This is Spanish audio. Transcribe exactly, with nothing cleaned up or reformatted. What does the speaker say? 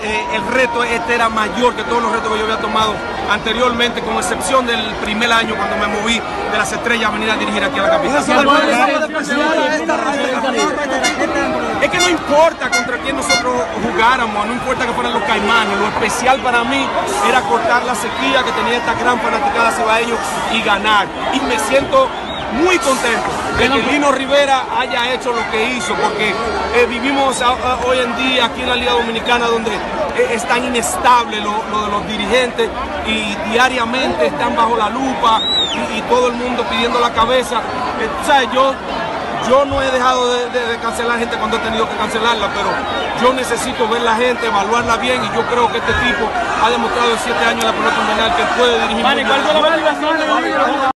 eh, el reto este era mayor que todos los retos que yo había tomado anteriormente, con excepción del primer año cuando me moví de las Estrellas a venir a dirigir aquí a la capital. Es que no importa contra quién nosotros jugáramos, no importa que fueran los Caimanes, lo especial para mí era cortar la sequía que tenía esta gran fanaticada cibaeño y ganar. Y me siento muy contento de que Lino Rivera haya hecho lo que hizo, porque eh, vivimos a, a, hoy en día aquí en la Liga Dominicana donde eh, es tan inestable lo, lo de los dirigentes y diariamente están bajo la lupa y, y todo el mundo pidiendo la cabeza. Eh, ¿sabes? Yo, yo no he dejado de, de, de cancelar gente cuando he tenido que cancelarla, pero yo necesito ver la gente, evaluarla bien, y yo creo que este tipo ha demostrado en siete años en la pelota invernal que puede dirigir. Vale, ¿cuál fue la motivación?